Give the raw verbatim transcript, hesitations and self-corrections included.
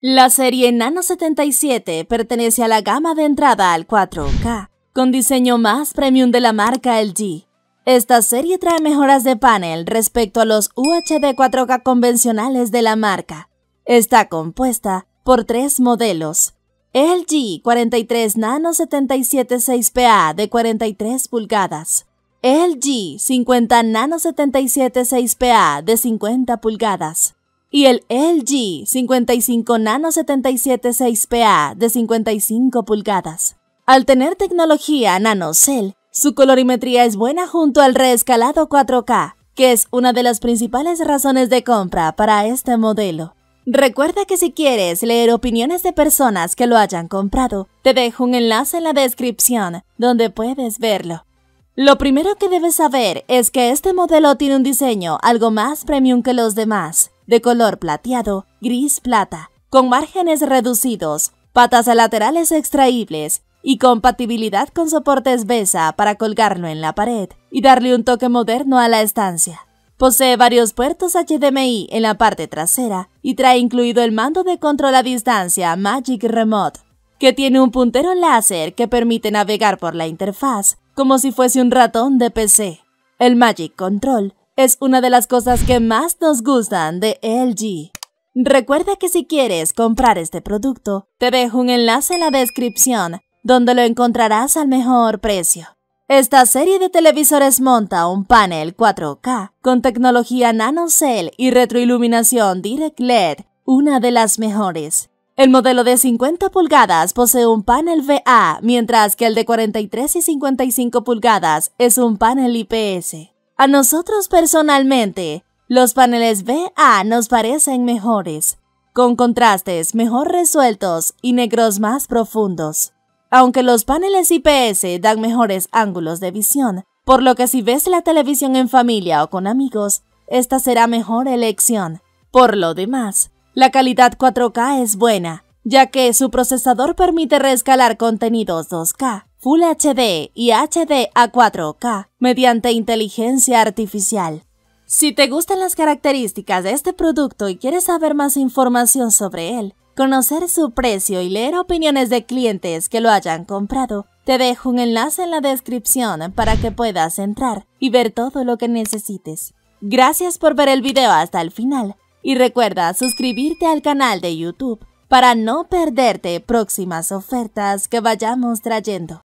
La serie Nano setenta y siete pertenece a la gama de entrada al cuatro K, con diseño más premium de la marca L G. Esta serie trae mejoras de panel respecto a los U H D cuatro K convencionales de la marca. Está compuesta por tres modelos: L G cuarenta y tres Nano setenta y siete seis P A de cuarenta y tres pulgadas, L G cincuenta Nano setenta y siete seis P A de cincuenta pulgadas y el L G cincuenta y cinco Nano setenta y siete seis P A de cincuenta y cinco pulgadas. Al tener tecnología NanoCell, su colorimetría es buena junto al reescalado cuatro K, que es una de las principales razones de compra para este modelo. Recuerda que si quieres leer opiniones de personas que lo hayan comprado, te dejo un enlace en la descripción donde puedes verlo. Lo primero que debes saber es que este modelo tiene un diseño algo más premium que los demás, de color plateado, gris plata, con márgenes reducidos, patas laterales extraíbles y compatibilidad con soportes BESA para colgarlo en la pared y darle un toque moderno a la estancia. Posee varios puertos H D M I en la parte trasera y trae incluido el mando de control a distancia Magic Remote, que tiene un puntero láser que permite navegar por la interfaz como si fuese un ratón de P C. El Magic Control es una de las cosas que más nos gustan de L G. Recuerda que si quieres comprar este producto, te dejo un enlace en la descripción donde lo encontrarás al mejor precio. Esta serie de televisores monta un panel cuatro K con tecnología NanoCell y retroiluminación Direct L E D, una de las mejores. El modelo de cincuenta pulgadas posee un panel V A, mientras que el de cuarenta y tres y cincuenta y cinco pulgadas es un panel I P S. A nosotros personalmente, los paneles V A nos parecen mejores, con contrastes mejor resueltos y negros más profundos. Aunque los paneles I P S dan mejores ángulos de visión, por lo que si ves la televisión en familia o con amigos, esta será mejor elección. Por lo demás, la calidad cuatro K es buena, ya que su procesador permite reescalar contenidos dos K, Full H D y H D a cuatro K mediante inteligencia artificial. Si te gustan las características de este producto y quieres saber más información sobre él, conocer su precio y leer opiniones de clientes que lo hayan comprado, te dejo un enlace en la descripción para que puedas entrar y ver todo lo que necesites. Gracias por ver el video hasta el final y recuerda suscribirte al canal de YouTube para no perderte próximas ofertas que vayamos trayendo.